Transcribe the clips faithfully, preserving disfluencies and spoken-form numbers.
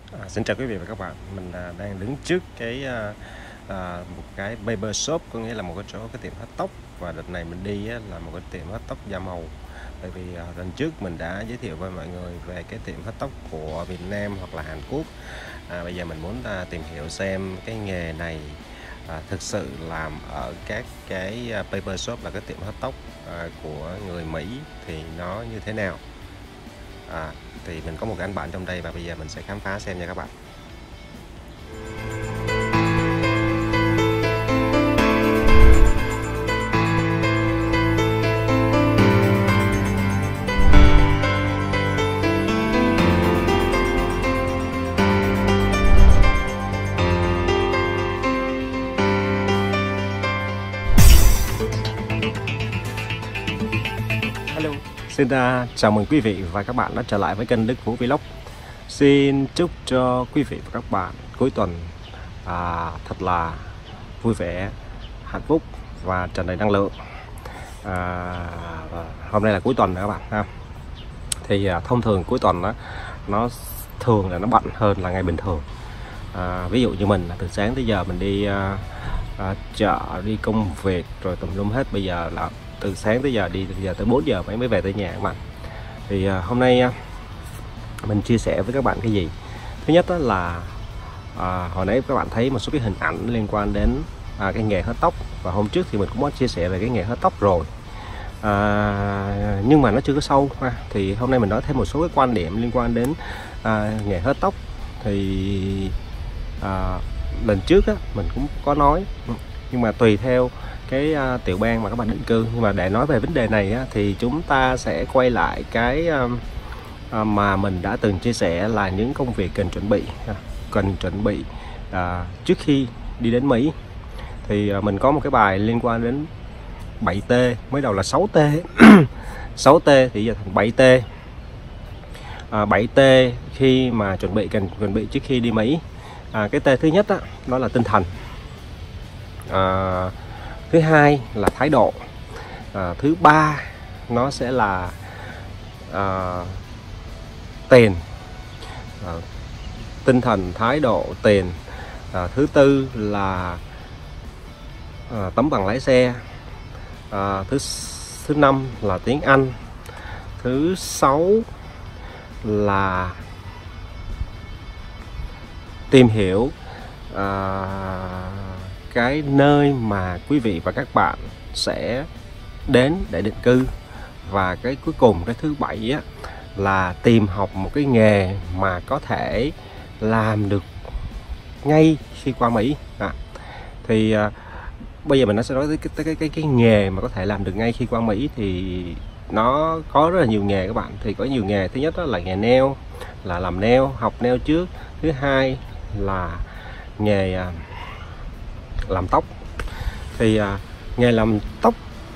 À, xin chào quý vị và các bạn. Mình à, đang đứng trước cái à, à, một cái barber shop, có nghĩa là một cái chỗ cái tiệm hớt tóc. Và đợt này mình đi á, là một cái tiệm hớt tóc da màu. Bởi vì à, lần trước mình đã giới thiệu với mọi người về cái tiệm hớt tóc của Việt Nam hoặc là Hàn Quốc. À, bây giờ mình muốn à, tìm hiểu xem cái nghề này à, thực sự làm ở các cái à, barber shop, là cái tiệm hớt tóc à, của người Mỹ thì nó như thế nào. À, thì mình có một cái anh bạn trong đây và bây giờ mình sẽ khám phá xem nha các bạn. Hello, xin uh, chào mừng quý vị và các bạn đã trở lại với kênh Đức Vũ Vlog. Xin chúc cho quý vị và các bạn cuối tuần à, thật là vui vẻ, hạnh phúc và tràn đầy năng lượng. À, hôm nay là cuối tuần nữa các bạn ha. Thì à, thông thường cuối tuần đó nó thường là nó bận hơn là ngày bình thường. À, ví dụ như mình là từ sáng tới giờ mình đi à, à, chợ, đi công việc rồi tùm lum hết. Bây giờ là từ sáng tới giờ đi từ giờ tới bốn giờ mới mới về tới nhà các bạn. Thì à, hôm nay à, mình chia sẻ với các bạn cái gì. Thứ nhất đó là à, hồi nãy các bạn thấy một số cái hình ảnh liên quan đến à, cái nghề hớt tóc, và hôm trước thì mình cũng có chia sẻ về cái nghề hớt tóc rồi, à, nhưng mà nó chưa có sâu ha. Thì hôm nay mình nói thêm một số cái quan điểm liên quan đến à, nghề hớt tóc. Thì à, lần trước á, mình cũng có nói, nhưng mà tùy theo cái uh, tiểu bang mà các bạn định cư. Nhưng mà để nói về vấn đề này á, thì chúng ta sẽ quay lại cái uh, uh, mà mình đã từng chia sẻ là những công việc cần chuẩn bị uh, cần chuẩn bị uh, trước khi đi đến Mỹ. Thì uh, mình có một cái bài liên quan đến bảy T, mới đầu là sáu T sáu T thì giờ thành bảy T. uh, bảy T khi mà chuẩn bị cần chuẩn bị trước khi đi Mỹ. À, cái T thứ nhất đó, đó là tinh thần. À, thứ hai là thái độ. À, thứ ba nó sẽ là à, tiền. À, tinh thần, thái độ, tiền. À, thứ tư là à, tấm bằng lái xe. À, thứ thứ năm là tiếng Anh. Thứ sáu là tìm hiểu à, cái nơi mà quý vị và các bạn sẽ đến để định cư. Và cái cuối cùng, cái thứ bảy á, là tìm học một cái nghề mà có thể làm được ngay khi qua Mỹ. À, thì à, bây giờ mình sẽ nói tới cái, cái, cái, cái nghề mà có thể làm được ngay khi qua Mỹ. Thì nó có rất là nhiều nghề các bạn. Thì có nhiều nghề. Thứ nhất đó là nghề nail, là làm nail, học nail trước. Thứ hai là nghề à, làm tóc. Thì à, nghề làm tóc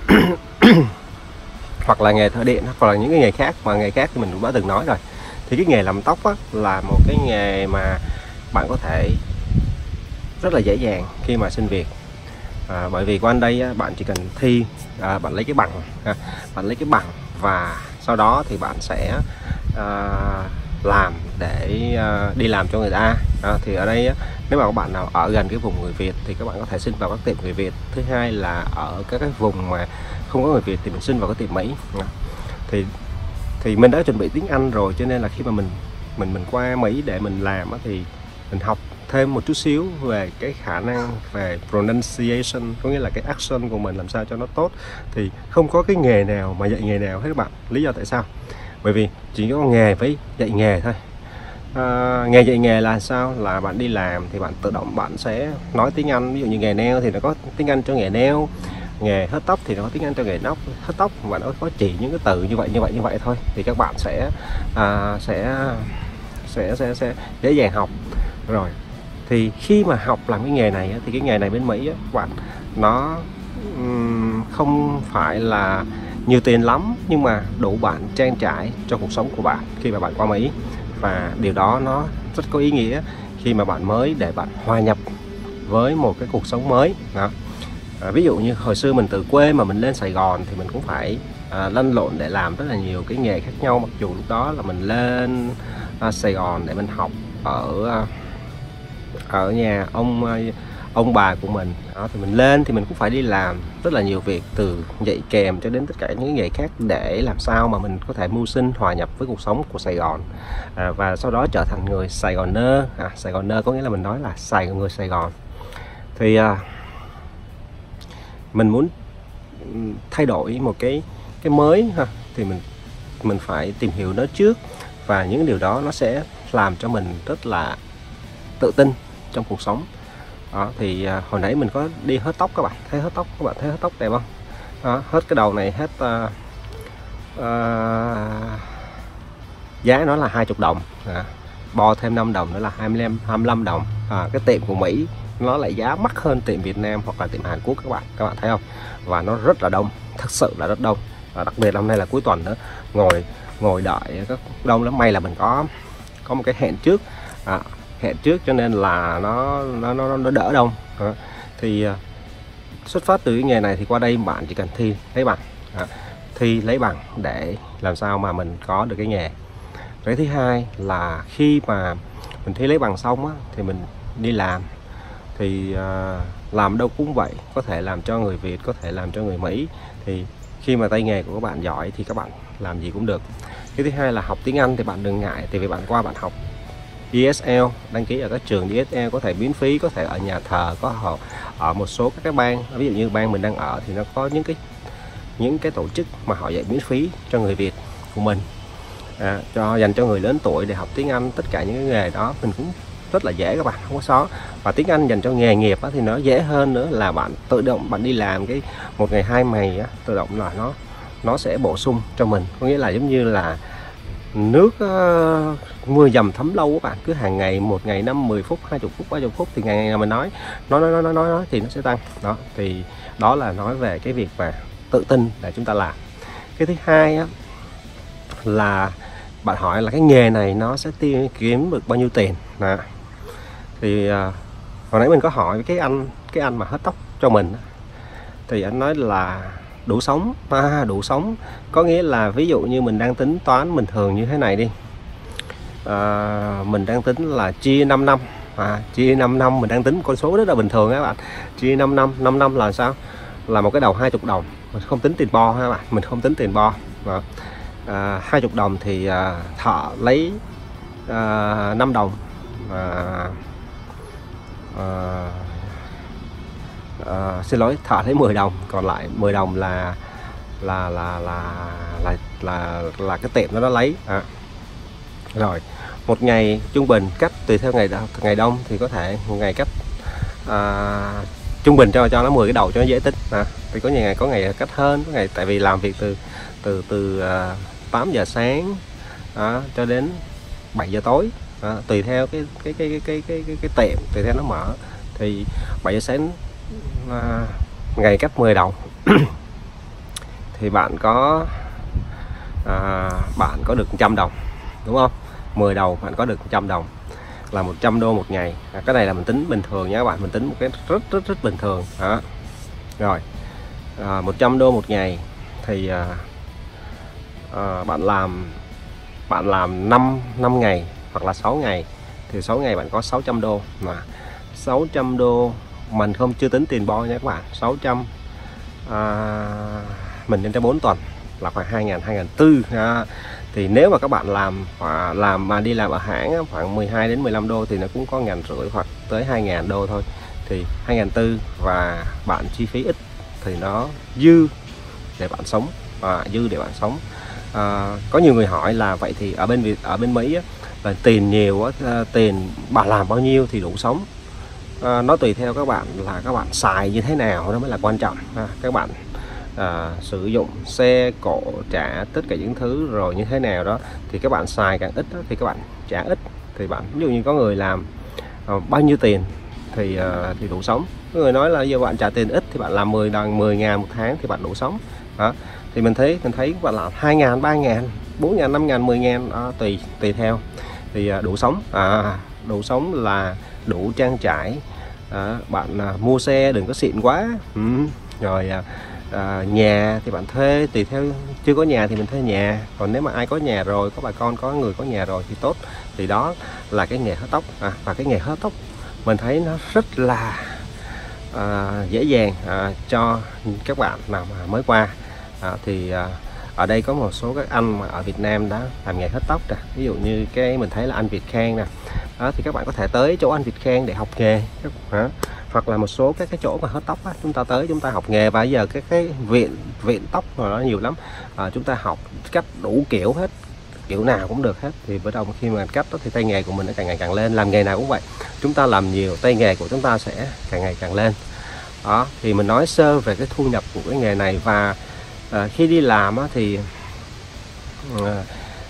hoặc là nghề thợ điện, hoặc là những cái nghề khác, mà nghề khác thì mình cũng đã từng nói rồi. Thì cái nghề làm tóc á, là một cái nghề mà bạn có thể rất là dễ dàng khi mà xin việc. À, bởi vì qua đây á, bạn chỉ cần thi, à, bạn lấy cái bằng, à, bạn lấy cái bằng và sau đó thì bạn sẽ à, làm để à, đi làm cho người ta. À, thì ở đây á, nếu mà các bạn nào ở gần cái vùng người Việt thì các bạn có thể xin vào các tiệm người Việt. Thứ hai là ở các cái vùng mà không có người Việt thì mình xin vào cái tiệm Mỹ. À, thì thì mình đã chuẩn bị tiếng Anh rồi, cho nên là khi mà mình mình mình qua Mỹ để mình làm á, thì mình học thêm một chút xíu về cái khả năng về pronunciation, có nghĩa là cái accent của mình làm sao cho nó tốt. Thì không có cái nghề nào mà dạy nghề nào hết các bạn. Lý do tại sao? Bởi vì chỉ có nghề với dạy nghề thôi. À, nghề dạy nghề là sao? Là bạn đi làm thì bạn tự động bạn sẽ nói tiếng Anh. Ví dụ như nghề nail thì nó có tiếng Anh cho nghề nail, nghề hớt tóc thì nó có tiếng Anh cho nghề nóc hớt tóc, và nó có chỉ những cái từ như vậy như vậy như vậy thôi. Thì các bạn sẽ à, sẽ sẽ sẽ sẽ dễ dàng học. Rồi thì khi mà học làm cái nghề này thì cái nghề này bên Mỹ các bạn, nó um, không phải là nhiều tiền lắm, nhưng mà đủ bạn trang trải cho cuộc sống của bạn khi mà bạn qua Mỹ. Và điều đó nó rất có ý nghĩa khi mà bạn mới để bạn hòa nhập với một cái cuộc sống mới đó. À, ví dụ như hồi xưa mình từ quê mà mình lên Sài Gòn thì mình cũng phải à, lăn lộn để làm rất là nhiều cái nghề khác nhau. Mặc dù lúc đó là mình lên à, Sài Gòn để mình học ở ở nhà ông ông bà của mình đó, thì mình lên thì mình cũng phải đi làm rất là nhiều việc, từ dạy kèm cho đến tất cả những nghề khác, để làm sao mà mình có thể mưu sinh, hòa nhập với cuộc sống của Sài Gòn, à, và sau đó trở thành người Sài Gòn nơ. à, Sài Gòn nơ có nghĩa là mình nói là Sài người Sài Gòn. Thì à, mình muốn thay đổi một cái cái mới ha, thì mình mình phải tìm hiểu nó trước, và những điều đó nó sẽ làm cho mình rất là tự tin trong cuộc sống. Đó, thì à, hồi nãy mình có đi hớt tóc, các bạn thấy hớt tóc, các bạn thấy hớt tóc đẹp không? Đó, hớt cái đầu này hết à, à, giá nó là hai mươi đồng, à, bo thêm năm đồng nữa là hai mươi lăm, hai mươi lăm đồng. À, cái tiệm của Mỹ nó lại giá mắc hơn tiệm Việt Nam hoặc là tiệm Hàn Quốc, các bạn các bạn thấy không? Và nó rất là đông, thật sự là rất đông, và đặc biệt hôm nay là cuối tuần nữa, ngồi ngồi đợi các đông lắm. May là mình có có một cái hẹn trước, à, hẹn trước cho nên là nó nó nó, nó đỡ đông. Đó. Thì uh, xuất phát từ cái nghề này thì qua đây bạn chỉ cần thi lấy bằng, à, thi lấy bằng để làm sao mà mình có được cái nghề. Cái thứ hai là khi mà mình thi lấy bằng xong á, thì mình đi làm, thì uh, làm đâu cũng vậy, có thể làm cho người Việt, có thể làm cho người Mỹ. Thì khi mà tay nghề của các bạn giỏi thì các bạn làm gì cũng được. Cái thứ hai là học tiếng Anh thì bạn đừng ngại, thì vì bạn qua bạn học đê ét lờ, đăng ký ở các trường đê ét lờ có thể miễn phí, có thể ở nhà thờ, có họ ở một số các cái bang, ví dụ như bang mình đang ở thì nó có những cái những cái tổ chức mà họ dạy miễn phí cho người Việt của mình, à, cho dành cho người lớn tuổi để học tiếng Anh. Tất cả những cái nghề đó mình cũng rất là dễ, các bạn không có khó. Và tiếng Anh dành cho nghề nghiệp á, thì nó dễ hơn nữa, là bạn tự động bạn đi làm cái một ngày hai ngày á, tự động là nó nó sẽ bổ sung cho mình, có nghĩa là giống như là nước uh, mưa dầm thấm lâu các bạn, cứ hàng ngày, một ngày năm mười phút, hai mươi phút, ba mươi phút, thì ngày ngày mình nói nói nói nói nói nói thì nó sẽ tăng. Đó, thì đó là nói về cái việc mà tự tin để chúng ta làm. Cái thứ hai á, là bạn hỏi là cái nghề này nó sẽ tiêu kiếm được bao nhiêu tiền. Đó. Thì uh, hồi nãy mình có hỏi cái anh cái anh mà hớt tóc cho mình, thì anh nói là đủ sống. À, đủ sống có nghĩa là ví dụ như mình đang tính toán bình thường như thế này đi, à, mình đang tính là chia năm năm, à, chia năm năm, mình đang tính một con số rất là bình thường các bạn. Chia năm năm, năm năm là sao? Là một cái đầu hai mươi đồng, mình không tính tiền bo ha bạn, mình không tính tiền bo. À, hai mươi đồng thì à, thợ lấy à, năm đồng, à, à, à, xin lỗi, thợ lấy mười đồng, còn lại mười đồng là là là là là là, là cái tiệm nó nó lấy. À. Rồi một ngày trung bình cắt tùy theo ngày ngày đông thì có thể một ngày cắt à, trung bình cho cho nó mười cái đầu cho nó dễ tính. À, thì có ngày có ngày cắt hơn, có ngày tại vì làm việc từ từ từ à, tám giờ sáng à, cho đến bảy giờ tối, à, tùy theo cái cái cái cái cái cái cái, cái tiệm, tùy theo nó mở. Thì bảy giờ sáng à, ngày cắt mười đầu thì bạn có à, bạn có được một trăm đồng, đúng không? mười đầu bạn có được một trăm đồng, là một trăm đô một ngày. À, cái này là mình tính bình thường nha các bạn, mình tính một cái rất rất rất bình thường. Đó. Rồi à, một trăm đô một ngày thì à, à, bạn làm bạn làm năm năm ngày hoặc là sáu ngày, thì sáu ngày bạn có sáu trăm đô. Mà sáu trăm đô mình không chưa tính tiền bo nha các bạn. Sáu trăm à, mình nhân cho bốn tuần là khoảng hai nghìn, hai nghìn tư. À, thì nếu mà các bạn làm làm mà đi làm ở hãng khoảng mười hai đến mười lăm đô thì nó cũng có ngàn rưỡi hoặc tới hai nghìn đô thôi. Thì hai nghìn tư và bạn chi phí ít thì nó dư để bạn sống, à, dư để bạn sống. À, có nhiều người hỏi là vậy thì ở bên Việt ở bên Mỹ á, là tiền nhiều á, tiền bạn làm bao nhiêu thì đủ sống. À, nó tùy theo các bạn là các bạn xài như thế nào, nó mới là quan trọng. À, các bạn à, sử dụng xe cộ trả tất cả những thứ rồi như thế nào đó, thì các bạn xài càng ít đó, thì các bạn trả ít. Thì bạn ví dụ như có người làm à, bao nhiêu tiền thì à, thì đủ sống. Có người nói là giờ bạn trả tiền ít thì bạn làm mười đồng mười ngàn một tháng thì bạn đủ sống. Đó. Thì mình thấy mình thấy các bạn làm hai ngàn, ba ngàn, bốn ngàn, năm ngàn, mười ngàn, đó, tùy tùy theo thì à, đủ sống. À, đủ sống là đủ trang trải. À, bạn à, mua xe đừng có xịn quá. Ừ. Rồi à, à, nhà thì bạn thuê, tùy theo, chưa có nhà thì mình thuê nhà, còn nếu mà ai có nhà rồi, có bà con, có người có nhà rồi thì tốt. Thì đó là cái nghề hớt tóc. À, và cái nghề hớt tóc mình thấy nó rất là à, dễ dàng à, cho các bạn nào mà mới qua. à, thì à, ở đây có một số các anh mà ở Việt Nam đã làm nghề hớt tóc nè, ví dụ như cái mình thấy là anh Việt Khang nè. Đó, thì các bạn có thể tới chỗ anh Việt Khang để học nghề. Đó. Hoặc là một số các cái chỗ mà hớt tóc á, chúng ta tới chúng ta học nghề. Và bây giờ cái cái viện viện tóc mà nó nhiều lắm, à, chúng ta học cách đủ kiểu hết, kiểu nào cũng được hết. Thì bắt đầu khi mà cắt đó thì tay nghề của mình nó càng ngày càng lên. Làm nghề nào cũng vậy, chúng ta làm nhiều tay nghề của chúng ta sẽ càng ngày càng lên. Đó thì mình nói sơ về cái thu nhập của cái nghề này. Và à, khi đi làm á, thì à,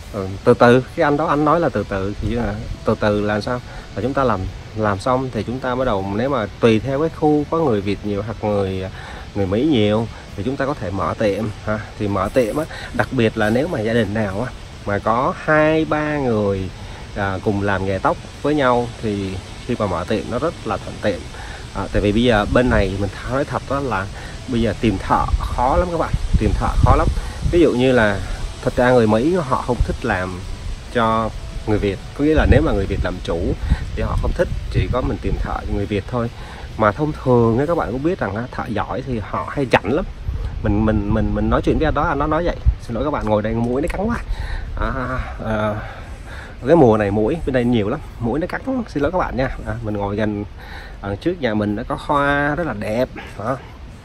từ từ, cái anh đó anh nói là từ từ thì là từ từ là sao, là chúng ta làm làm xong thì chúng ta bắt đầu, nếu mà tùy theo cái khu có người Việt nhiều hoặc người người Mỹ nhiều thì chúng ta có thể mở tiệm ha. Thì mở tiệm á, đặc biệt là nếu mà gia đình nào á mà có hai ba người à, cùng làm nghề tóc với nhau thì khi mà mở tiệm nó rất là thuận tiện. À, tại vì bây giờ bên này mình nói thật đó là bây giờ tìm thợ khó lắm các bạn, tìm thợ khó lắm. Ví dụ như là thật ra người Mỹ họ không thích làm cho người Việt, có nghĩa là nếu mà người Việt làm chủ thì họ không thích, chỉ có mình tìm thợ người Việt thôi. Mà thông thường các bạn cũng biết rằng thợ giỏi thì họ hay chảnh lắm. Mình mình mình mình nói chuyện với anh đó, anh nó nói vậy, xin lỗi các bạn, ngồi đây mũi nó cắn quá. À, à, cái mùa này mũi bên đây nhiều lắm, mũi nó cắn, xin lỗi các bạn nha. À, mình ngồi gần à, trước nhà mình nó có hoa rất là đẹp đó.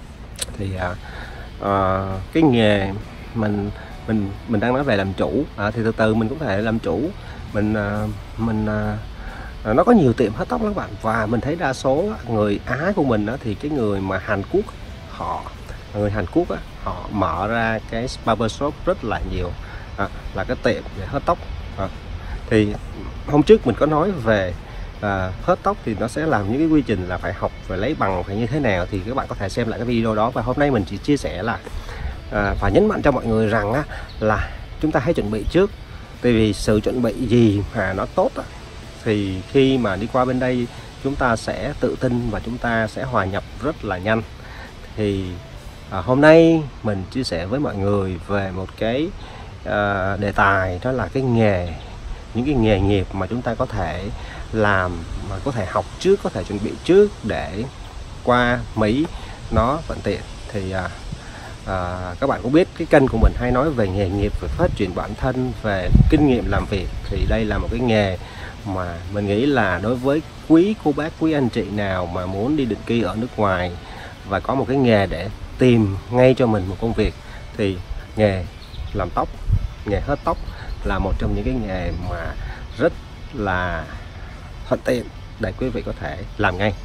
Thì à, à, cái nghề mình mình mình đang nói về làm chủ, à, thì từ từ mình cũng có thể làm chủ. Mình à, mình à, nó có nhiều tiệm hớt tóc các bạn. Và mình thấy đa số người Á của mình đó, thì cái người mà Hàn Quốc, họ người Hàn Quốc á, họ mở ra cái barber shop rất là nhiều, à, là cái tiệm để hớt tóc. À, thì hôm trước mình có nói về à, hớt tóc thì nó sẽ làm những cái quy trình là phải học, phải lấy bằng, phải như thế nào, thì các bạn có thể xem lại cái video đó. Và hôm nay mình chỉ chia sẻ là à, và nhấn mạnh cho mọi người rằng á, là chúng ta hãy chuẩn bị trước. Tại vì sự chuẩn bị gì mà nó tốt á, thì khi mà đi qua bên đây chúng ta sẽ tự tin và chúng ta sẽ hòa nhập rất là nhanh. Thì à, hôm nay mình chia sẻ với mọi người về một cái à, đề tài, đó là cái nghề, những cái nghề nghiệp mà chúng ta có thể làm, mà có thể học trước, có thể chuẩn bị trước để qua Mỹ nó thuận tiện. Thì à, à, các bạn cũng biết cái kênh của mình hay nói về nghề nghiệp, về phát triển bản thân, về kinh nghiệm làm việc. Thì đây là một cái nghề mà mình nghĩ là đối với quý cô bác, quý anh chị nào mà muốn đi định cư ở nước ngoài và có một cái nghề để tìm ngay cho mình một công việc, thì nghề làm tóc, nghề hớt tóc là một trong những cái nghề mà rất là thuận tiện để quý vị có thể làm ngay.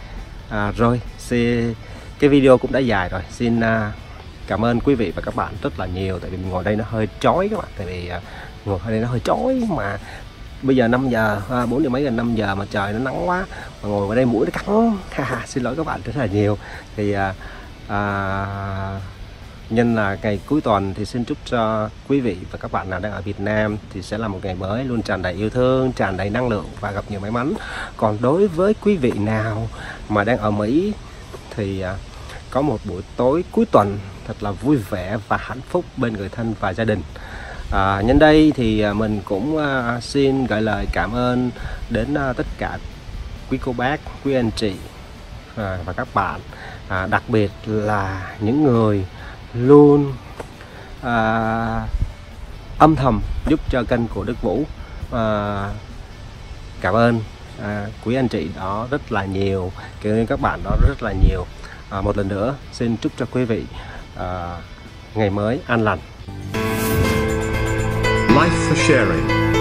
À, rồi xin, cái video cũng đã dài rồi, xin uh, cảm ơn quý vị và các bạn rất là nhiều. Tại vì mình ngồi đây nó hơi chói các bạn, tại vì uh, ngồi ở đây nó hơi chói, mà bây giờ năm giờ, bốn giờ mấy, gần năm giờ mà trời nó nắng quá, mà ngồi ở đây mũi nó cắn. Xin lỗi các bạn rất là nhiều. Thì à, à, nhân là ngày cuối tuần thì xin chúc cho quý vị và các bạn nào đang ở Việt Nam thì sẽ là một ngày mới luôn tràn đầy yêu thương, tràn đầy năng lượng và gặp nhiều may mắn. Còn đối với quý vị nào mà đang ở Mỹ thì à, có một buổi tối cuối tuần thật là vui vẻ và hạnh phúc bên người thân và gia đình. À, nhân đây thì mình cũng uh, xin gửi lời cảm ơn đến uh, tất cả quý cô bác, quý anh chị uh, và các bạn, uh, đặc biệt là những người luôn uh, âm thầm giúp cho kênh của Đức Vũ. Uh, cảm ơn uh, quý anh chị đó rất là nhiều, cảm ơn các bạn đó rất là nhiều. Uh, một lần nữa xin chúc cho quý vị uh, ngày mới an lành. Life for sharing.